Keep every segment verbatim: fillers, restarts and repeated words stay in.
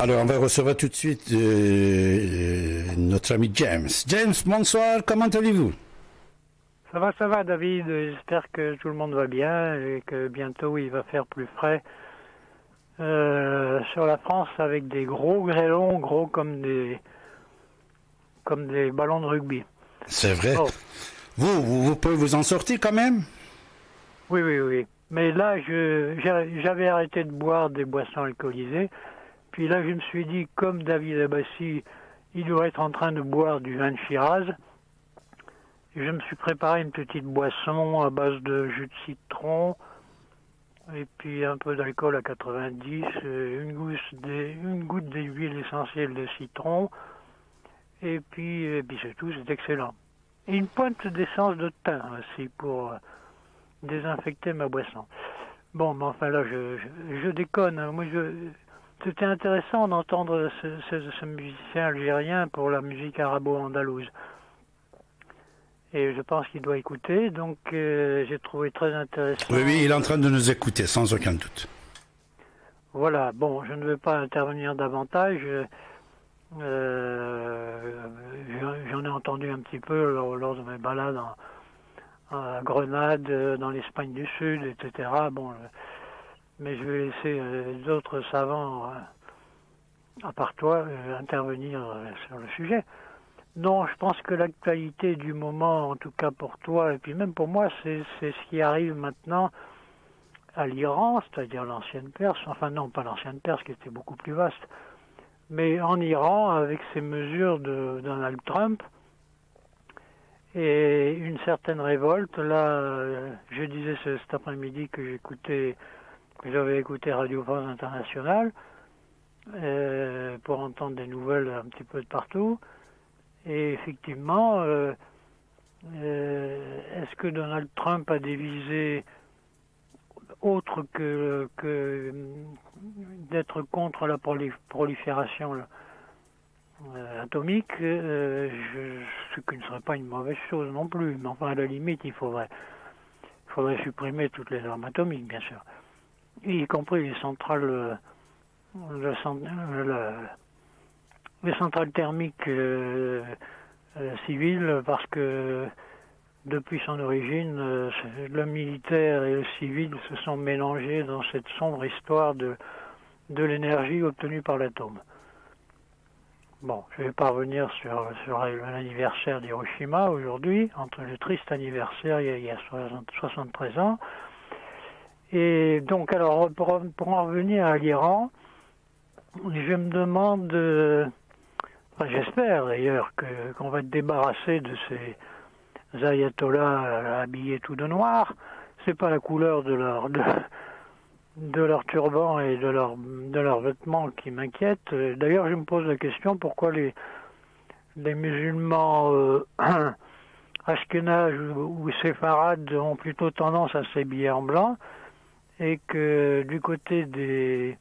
Alors, on va recevoir tout de suite euh, notre ami James. James, bonsoir, comment allez-vous? Ça va, ça va, David. J'espère que tout le monde va bien et que bientôt il va faire plus frais euh, sur la France avec des gros grêlons, gros comme des comme des ballons de rugby. C'est vrai. Oh. Vous, vous, vous pouvez vous en sortir quand même? Oui, oui, oui. Mais là, je j'avais arrêté de boire des boissons alcoolisées. Puis là, je me suis dit, comme David Abbassi, il doit être en train de boire du vin de Shiraz. Je me suis préparé une petite boisson à base de jus de citron et puis un peu d'alcool à quatre-vingt-dix, une goutte, des, une goutte d'huile essentielle de citron et puis, et puis c'est tout, c'est excellent. Et une pointe d'essence de thym aussi pour désinfecter ma boisson. Bon, mais enfin là, je, je, je déconne. Moi, je, c'était intéressant d'entendre ce, ce, ce musicien algérien pour la musique arabo-andalouse. Et je pense qu'il doit écouter, donc euh, j'ai trouvé très intéressant. Oui, oui, il est en train de nous écouter, sans aucun doute. Voilà, bon, je ne vais pas intervenir davantage. Euh, J'en ai entendu un petit peu lors, lors de mes balades en, à Grenade, dans l'Espagne du Sud, et cetera. Bon, euh, mais je vais laisser euh, d'autres savants, euh, à part toi, euh, intervenir euh, sur le sujet. Non, je pense que l'actualité du moment, en tout cas pour toi, et puis même pour moi, c'est ce qui arrive maintenant à l'Iran, c'est-à-dire l'ancienne Perse, enfin non, pas l'ancienne Perse, qui était beaucoup plus vaste, mais en Iran, avec ces mesures de Donald Trump, et une certaine révolte. Là, je disais ce, cet après-midi que j'écoutais, que j'avais écouté Radio France Internationale, euh, pour entendre des nouvelles un petit peu de partout. Et effectivement, euh, euh, est-ce que Donald Trump a des visées autres que, que d'être contre la prolifération euh, atomique, euh, je, ce qui ne serait pas une mauvaise chose non plus. Mais enfin, à la limite, il faudrait, il faudrait supprimer toutes les armes atomiques, bien sûr, y compris les centrales, le, le, le, les centrales thermiques euh, euh, civiles, parce que depuis son origine, euh, le militaire et le civil se sont mélangés dans cette sombre histoire de, de l'énergie obtenue par l'atome. Bon, je ne vais pas revenir sur, sur l'anniversaire d'Hiroshima aujourd'hui, entre le triste anniversaire il y a, il y a soixante-treize ans. Et donc, alors, pour, pour en revenir à l'Iran, je me demande... Euh, Enfin, j'espère d'ailleurs que, qu'on va être débarrassé de ces ayatollahs habillés tout de noir. C'est pas la couleur de leur de, de leur turban et de leur de leurs vêtements qui m'inquiète. D'ailleurs, je me pose la question pourquoi les les musulmans euh, ashkénazes ou, ou séfarades ont plutôt tendance à s'habiller en blanc et que du côté des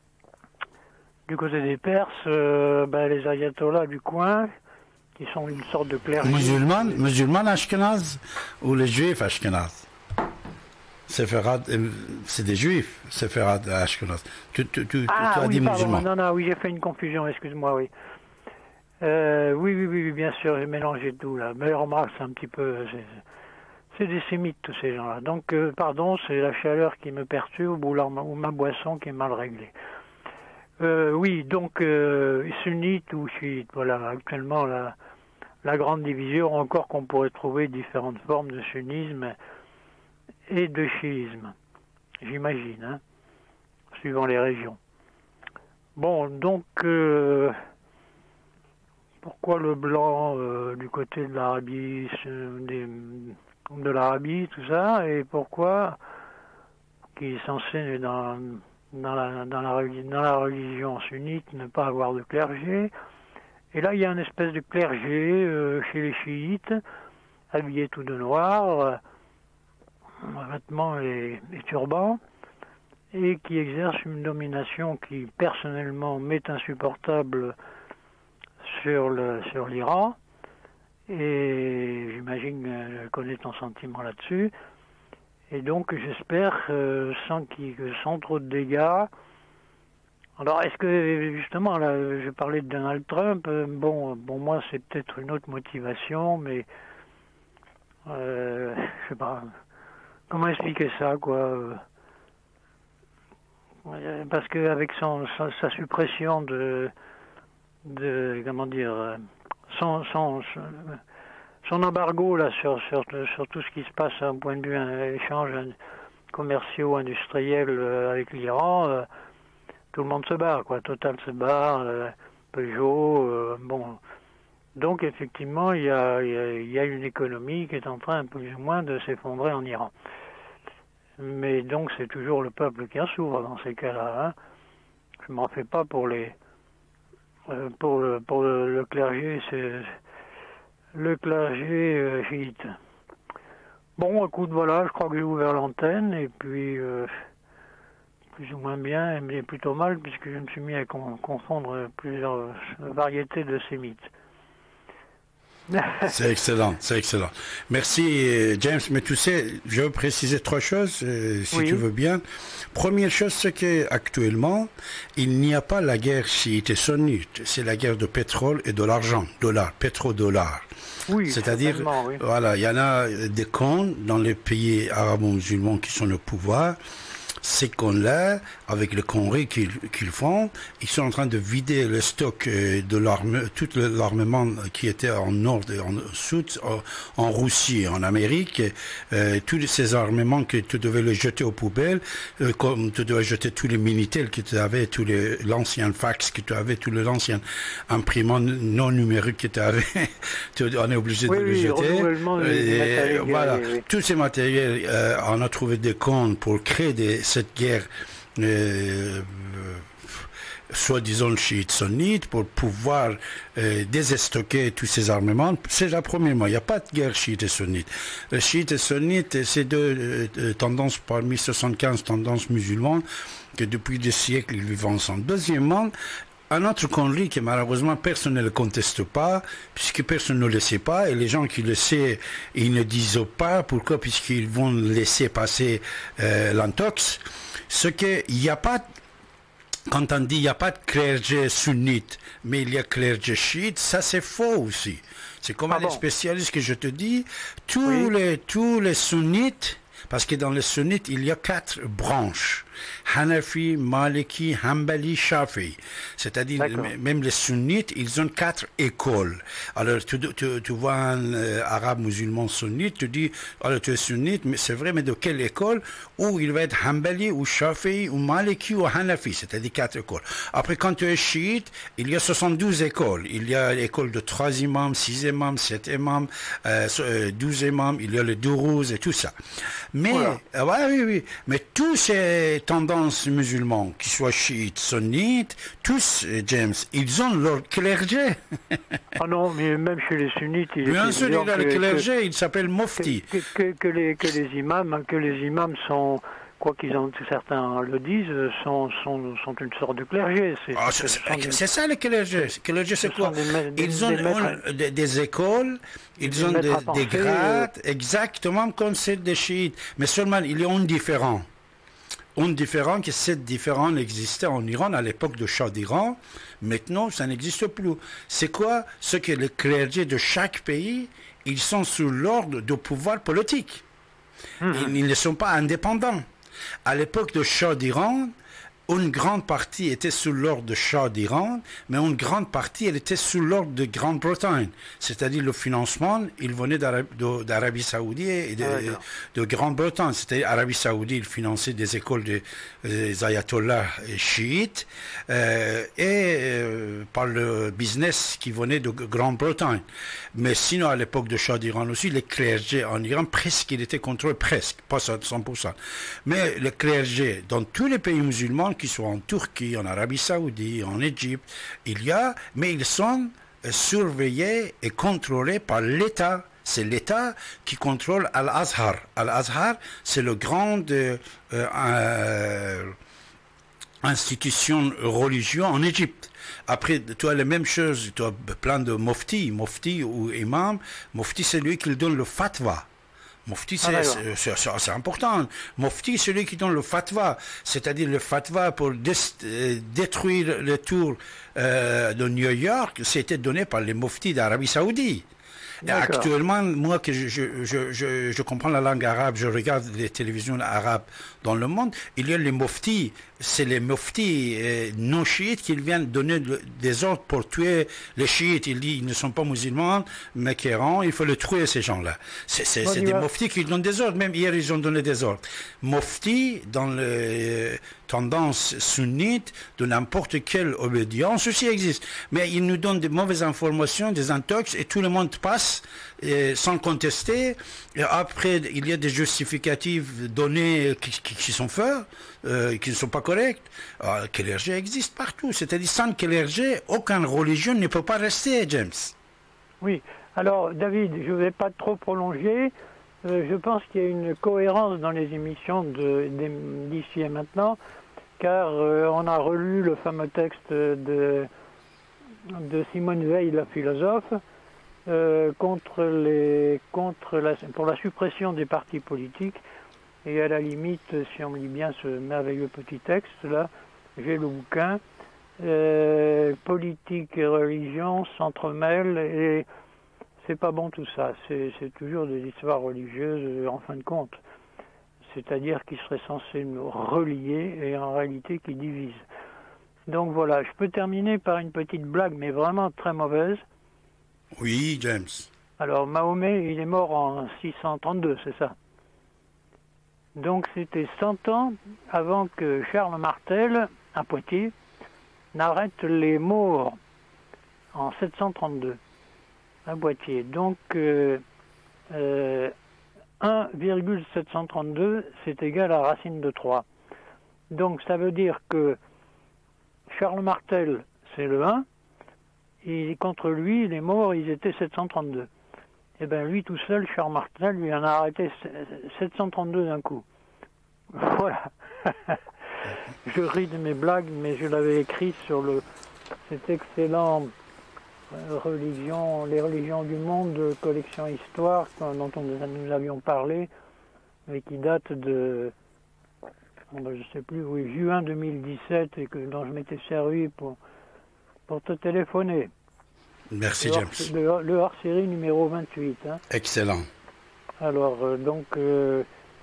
Du côté des Perses, euh, ben, les ayatollahs du coin, qui sont une sorte de clergé. Musulmans, musulmans ashkénazes ou les juifs ashkénazes? Séfarades, c'est des juifs, séfarades ashkénazes. Tu, tu, tu, ah, tu as oui, dit pardon, musulmans. Non, non, oui, j'ai fait une confusion, excuse-moi, oui. Euh, oui, oui, oui, bien sûr, j'ai mélangé tout, là. Mais remarque, c'est un petit peu... C'est, c'est des sémites, tous ces gens-là. Donc, euh, pardon, c'est la chaleur qui me perturbe ou, la, ou ma boisson qui est mal réglée. Euh, oui, donc euh, sunnite ou chiite, voilà, actuellement la, la grande division, encore qu'on pourrait trouver différentes formes de sunnisme et de chiisme, j'imagine, hein, suivant les régions. Bon, donc, euh, pourquoi le blanc euh, du côté de l'Arabie, des, de l'Arabie, tout ça, et pourquoi, qui est censé dans... Dans la, dans, la, dans la religion sunnite, ne pas avoir de clergé. Et là, il y a une espèce de clergé euh, chez les chiites, habillé tout de noir, euh, vêtements et, et turbans, et qui exerce une domination qui, personnellement, m'est insupportable sur le, sur l'Iran. Et j'imagine que je connais ton sentiment là-dessus. Et donc, j'espère, euh, sans, qu'il, sans trop de dégâts, Alors, est-ce que, justement, là, je parlais de Donald Trump, euh, bon, bon, moi, c'est peut-être une autre motivation, mais, euh, je sais pas, comment expliquer ça, quoi euh, parce qu'avec son, sa, sa suppression de, de, comment dire, euh, son, son, son embargo, là, sur, sur, sur tout ce qui se passe d'un point de vue un, échange commerciaux, industriels euh, avec l'Iran, euh, tout le monde se barre, quoi. Total se barre, euh, Peugeot, euh, bon. Donc, effectivement, il y a, il y, a, il y a une économie qui est en train, plus ou moins, de s'effondrer en Iran. Mais donc, c'est toujours le peuple qui en souffre dans ces cas-là. Hein. Je m'en fais pas pour les... Euh, pour le, pour le, le clergé, c'est... Le clergé euh, chiite. Bon, écoute, voilà, je crois que j'ai ouvert l'antenne, et puis... Euh, plus ou moins bien, mais plutôt mal, puisque je me suis mis à confondre plusieurs variétés de sémites. C'est excellent, c'est excellent. Merci, James. Mais tu sais, je veux préciser trois choses, euh, si oui. tu veux bien. Première chose, c'est qu'actuellement, il n'y a pas la guerre chiite et sunnite. C'est la guerre de pétrole et de l'argent, dollar, pétrodollar. Oui, c'est-à-dire, oui. voilà, il y en a des cons dans les pays arabo-musulmans qui sont au pouvoir. Ces cons-là, avec les conneries qu'ils qu'ils font, ils sont en train de vider le stock de l'arme, tout l'armement qui était en nord et en sud, en, en Russie, en Amérique, euh, tous ces armements que tu devais les jeter aux poubelles, euh, comme tu devais jeter tous les Minitel que tu avais, tous les l'ancien fax que tu avais, tous les anciens imprimants non numériques que tu avais, on est obligé oui, de les oui, jeter. Et, voilà, oui, oui. Tous ces matériels, euh, on a trouvé des cons pour créer des cette guerre euh, euh, soi-disant chiite sunnite pour pouvoir euh, déstocker tous ces armements. C'est la première fois. Il n'y a pas de guerre chiite et sunnite. Le chiite et sunnite, c'est deux euh, tendances parmi soixante-quinze tendances musulmanes que depuis des siècles ils vivent ensemble. Deuxièmement, un autre connerie que malheureusement personne ne le conteste pas, puisque personne ne le sait pas, et les gens qui le savent, ils ne disent pas. Pourquoi? Puisqu'ils vont laisser passer euh, l'intox. Ce qu'il n'y a pas, quand on dit il n'y a pas de clergé sunnite, mais il y a clergé chiite, ça c'est faux aussi. C'est comme ah les bon. spécialistes que je te dis, tous oui. les tous les sunnites, parce que dans les sunnites il y a quatre branches. Hanafi, Maliki, Hanbali, Shafi. C'est-à-dire, même les sunnites, ils ont quatre écoles. Alors, tu, tu, tu vois un euh, arabe musulman sunnite, tu dis, alors tu es sunnite, mais c'est vrai, mais de quelle école? Ou il va être Hanbali, ou Shafi, ou Maliki, ou Hanafi. C'est-à-dire quatre écoles. Après, quand tu es chiite, il y a soixante-douze écoles. Il y a l'école de trois imams, six imams, sept imams, euh, douze imams, il y a les dourouz et tout ça. Mais, voilà. euh, ouais, oui, oui. Mais tous ces tendances musulmanes, qu'ils soient chiites, sunnites, tous, James, ils ont leur clergé. Ah non, mais même chez les sunnites, il Bien sûr, il a le clergé, que, il s'appelle mufti. Que, que, que, les, que les imams, que les imams sont, quoi qu'ils en, certains le disent, sont, sont, sont une sorte de clergé. C'est ah, des... ça le clergé. Le clergé, c'est quoi? Des, des, ils ont des, maîtres, des, des écoles, ils des ont des, des grades, euh... exactement comme celles des chiites. Mais seulement, il y a un différent. Un différent, que cette différence existait en Iran à l'époque de Shah d'Iran. Maintenant, ça n'existe plus. C'est quoi? Ce que les clergés de chaque pays, ils sont sous l'ordre du pouvoir politique. Mmh. Ils, ils ne sont pas indépendants. À l'époque de Shah d'Iran, une grande partie était sous l'ordre de Shah d'Iran, mais une grande partie, elle était sous l'ordre de Grande-Bretagne. C'est-à-dire le financement, il venait d'Arabie Saoudite et de, ah, de Grande-Bretagne. C'est-à-dire l'Arabie Saoudite, il finançait des écoles de, des ayatollahs chiites euh, et euh, par le business qui venait de Grande-Bretagne. Mais sinon, à l'époque de Shah d'Iran aussi, les clergés en Iran, presque, il était contrôlé, presque, pas cent pour cent. Mais les clergés dans tous les pays musulmans, qui soient en Turquie, en Arabie Saoudite, en Égypte, il y a, mais ils sont surveillés et contrôlés par l'État. C'est l'État qui contrôle Al-Azhar. Al-Azhar, c'est le grand euh, euh, institution religieuse en Égypte. Après, tu as la même chose, tu as plein de mufti, mufti ou imam. Mufti, c'est lui qui donne le fatwa. Mufti, c'est Ah, c'est- c'est- c'est- c'est important. Mufti, celui qui donne le fatwa, c'est-à-dire le fatwa pour dé- euh, détruire le tour euh, de New York, c'était donné par les muftis d'Arabie Saoudite. Et D'accord. actuellement, moi que je, je, je, je, je comprends la langue arabe, je regarde les télévisions arabes dans le monde, il y a les muftis, c'est les muftis euh, non chiites qui viennent donner le- des ordres pour tuer les chiites. Il dit ils ne sont pas musulmans, mais qu'errants, il faut les tuer ces gens-là. C'est c'est- Bon, c'est tu des vois. muftis qui donnent des ordres, même hier ils ont donné des ordres. Mufti dans le euh, tendance sunnite de n'importe quelle obédience aussi existe. Mais ils nous donnent des mauvaises informations, des intox, et tout le monde passe euh, sans contester. Et après, il y a des justificatifs donnés qui, qui, qui sont faits, euh, qui ne sont pas corrects. Euh, Clergé existe partout. C'est-à-dire, sans clergé, aucune religion ne peut pas rester, James. Oui. Alors, David, je ne vais pas trop prolonger. Euh, je pense qu'il y a une cohérence dans les émissions de- d'em- d'ici et maintenant, car euh, on a relu le fameux texte de, de Simone Veil, la philosophe, euh, contre les, contre la, pour la suppression des partis politiques. Et à la limite, si on lit bien ce merveilleux petit texte-là, j'ai le bouquin, euh, politique et religion s'entremêlent et c'est pas bon tout ça. C'est c'est toujours des histoires religieuses euh, en fin de compte. C'est-à-dire qui seraient censés nous relier et en réalité qui divisent. Donc voilà, je peux terminer par une petite blague, mais vraiment très mauvaise. Oui, James. Alors Mahomet, il est mort en six cent trente-deux, c'est ça. Donc c'était cent ans avant que Charles Martel, à Poitiers, n'arrête les morts en sept cent trente-deux, à Poitiers. Donc euh, euh, un virgule sept cent trente-deux, c'est égal à racine de trois. Donc ça veut dire que Charles Martel, c'est le un, et contre lui, les morts, ils étaient sept cent trente-deux. Et bien lui tout seul, Charles Martel, lui en a arrêté sept cent trente-deux d'un coup. Voilà. Je ris de mes blagues, mais je l'avais écrit sur le cet excellent euh, religion, les religions du monde, collection histoire, dont on, nous avions parlé, et qui date de, bon, ben, je sais plus, oui, juin deux mille dix-sept, et que, dont je m'étais servi pour, pour te téléphoner. Merci, Le James. hors- Le, le hors-série numéro vingt-huit. Hein. Excellent. Alors, euh, donc, euh,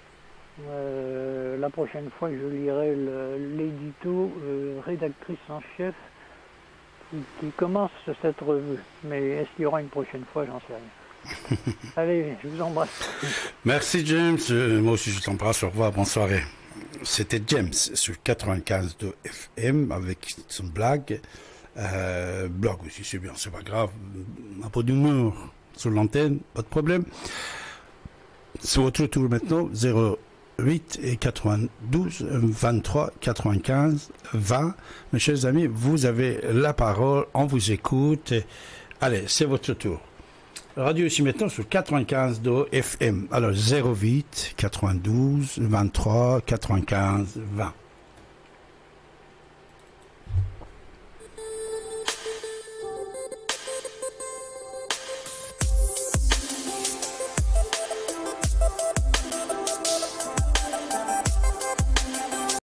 euh, la prochaine fois, je lirai le- l'édito euh, rédactrice en chef qui, qui commence cette revue. Mais est-ce qu'il y aura une prochaine fois? J'en sais rien. Allez, je vous embrasse. Merci, James. Euh, moi aussi, je t'embrasse. Au revoir. Bonne soirée. C'était James sur quatre-vingt-quinze de F M avec son blague. Euh, blog aussi, c'est bien, c'est pas grave. Un peu d'humour sur l'antenne, pas de problème. C'est votre tour maintenant. zéro huit et quatre-vingt-douze, vingt-trois, quatre-vingt-quinze, vingt. Mes chers amis, vous avez la parole. On vous écoute. Allez, c'est votre tour. Radio ici maintenant sur quatre-vingt-quinze de F M. Alors zéro huit, quatre-vingt-douze, vingt-trois, quatre-vingt-quinze, vingt.